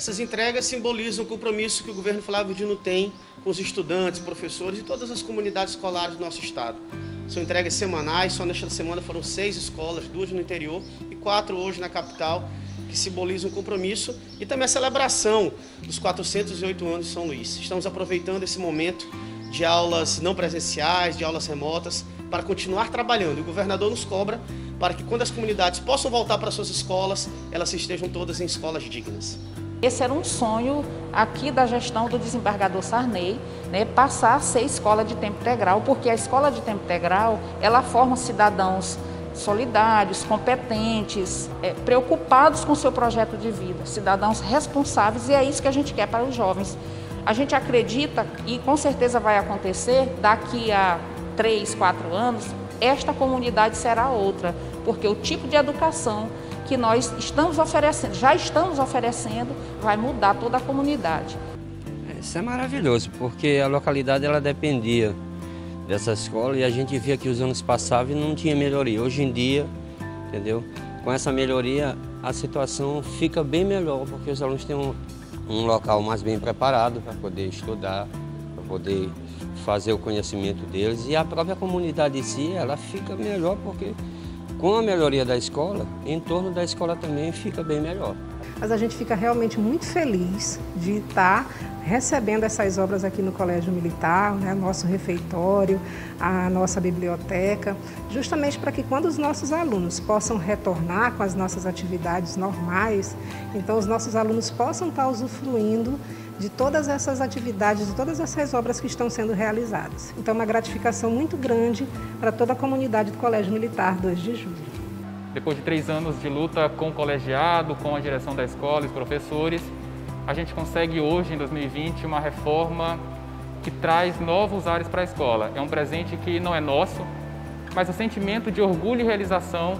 Essas entregas simbolizam o compromisso que o governo Flávio Dino tem com os estudantes, professores e todas as comunidades escolares do nosso estado. São entregas semanais, só nesta semana foram 6 escolas, 2 no interior e 4 hoje na capital, que simbolizam o compromisso e também a celebração dos 408 anos de São Luís. Estamos aproveitando esse momento de aulas não presenciais, de aulas remotas, para continuar trabalhando. E o governador nos cobra para que quando as comunidades possam voltar para suas escolas, elas estejam todas em escolas dignas. Esse era um sonho aqui da gestão do desembargador Sarney, né, passar a ser escola de tempo integral, porque a escola de tempo integral, ela forma cidadãos solidários, competentes, preocupados com o seu projeto de vida, cidadãos responsáveis, e é isso que a gente quer para os jovens. A gente acredita, e com certeza vai acontecer, daqui a 3, 4 anos, esta comunidade será outra, porque o tipo de educação que nós estamos oferecendo, já estamos oferecendo, vai mudar toda a comunidade. Isso é maravilhoso, porque a localidade ela dependia dessa escola e a gente via que os anos passavam e não tinha melhoria. Hoje em dia, entendeu? Com essa melhoria, a situação fica bem melhor, porque os alunos têm um local mais bem preparado para poder estudar, para poder fazer o conhecimento deles, e a própria comunidade em si, ela fica melhor, porque com a melhoria da escola, em torno da escola também fica bem melhor. Mas a gente fica realmente muito feliz de estar recebendo essas obras aqui no Colégio Militar, né, nosso refeitório, a nossa biblioteca, justamente para que quando os nossos alunos possam retornar com as nossas atividades normais, então os nossos alunos possam estar usufruindo de todas essas atividades, de todas essas obras que estão sendo realizadas. Então, uma gratificação muito grande para toda a comunidade do Colégio Militar 2 de Julho. Depois de 3 anos de luta com o colegiado, com a direção da escola e os professores, a gente consegue hoje, em 2020, uma reforma que traz novos ares para a escola. É um presente que não é nosso, mas o sentimento de orgulho e realização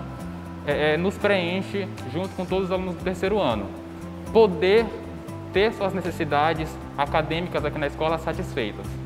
nos preenche junto com todos os alunos do 3º ano. Poder ter suas necessidades acadêmicas aqui na escola satisfeitas.